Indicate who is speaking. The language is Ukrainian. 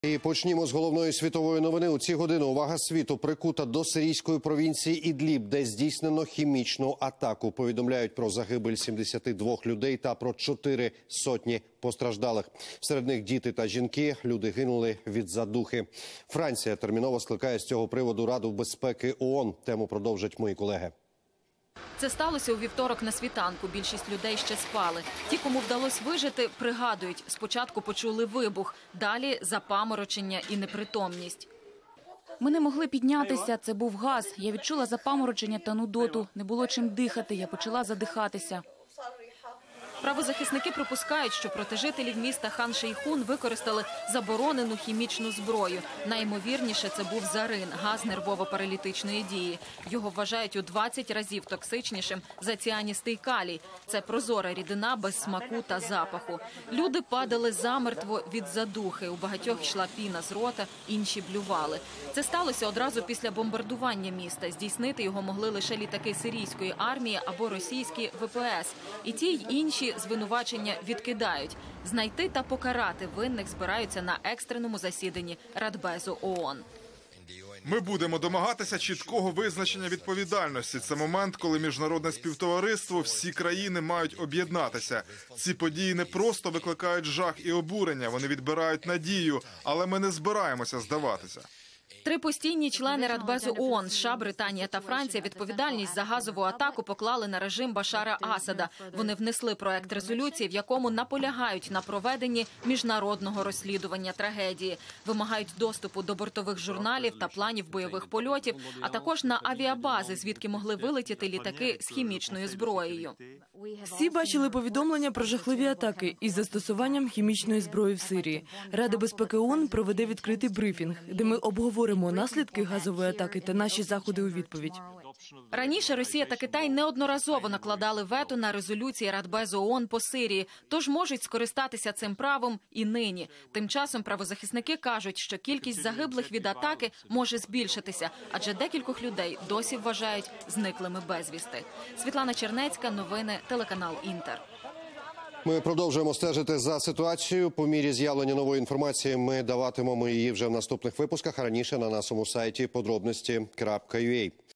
Speaker 1: І почнімо з головної світової новини. У ці години увага світу прикута до сирійської провінції Ідліб, де здійснено хімічну атаку. Повідомляють про загибель 72 людей та про 4 сотні постраждалих. Серед них діти та жінки. Люди гинули від задухи. Франція терміново скликає з цього приводу Раду безпеки ООН. Тему продовжать мої колеги.
Speaker 2: Це сталося у вівторок на світанку. Більшість людей ще спали. Ті, кому вдалося вижити, пригадують. Спочатку почули вибух, далі запаморочення і непритомність.
Speaker 3: Ми не могли піднятися, це був газ. Я відчула запаморочення та нудоту. Не було чим дихати, я почала задихатися.
Speaker 2: Правозахисники припускають, що проти жителів міста Хан-Шейхун використали заборонену хімічну зброю. Найімовірніше це був зарин – газ нервово-паралітичної дії. Його вважають у 20 разів токсичнішим за ціаністий калій. Це прозора рідина без смаку та запаху. Люди падали замертво від задухи. У багатьох йшла піна з рота, інші блювали. Це сталося одразу після бомбардування міста. Здійснити його могли лише літаки сирійської армії або російські ВПС. І ті, й інші звинувачення відкидають. Знайти та покарати винних збираються на екстреному засіданні Радбезу ООН.
Speaker 4: Ми будемо домагатися чіткого визначення відповідальності. Це момент, коли міжнародне співтовариство, всі країни мають об'єднатися. Ці події не просто викликають жах і обурення, вони відбирають надію, але ми не збираємося здаватися.
Speaker 2: 3 постійні члени Радбезу ООН – США, Британія та Франція – відповідальність за газову атаку поклали на режим Башара Асада. Вони внесли проект резолюції, в якому наполягають на проведенні міжнародного розслідування трагедії. Вимагають доступу до бортових журналів та планів бойових польотів, а також на авіабази, звідки могли вилетіти літаки з хімічною зброєю.
Speaker 5: Всі бачили повідомлення про жахливі атаки із застосуванням хімічної зброї в Сирії. Рада безпеки ООН проведе відкритий брифінг, де ми обговоримо наслідки газової атаки та наші заходи у відповідь.
Speaker 2: Раніше Росія та Китай неодноразово накладали вето на резолюції Радбезу ООН по Сирії, тож можуть скористатися цим правом і нині. Тим часом правозахисники кажуть, що кількість загиблих від атаки може збільшитися, адже декількох людей досі вважають зниклими безвісти. Світлана Чернецька, новини, телеканал Інтер.
Speaker 1: Ми продовжуємо стежити за ситуацією. По мірі з'явлення нової інформації ми даватимемо її вже в наступних випусках, а раніше на нашому сайті podrobnosti.ua.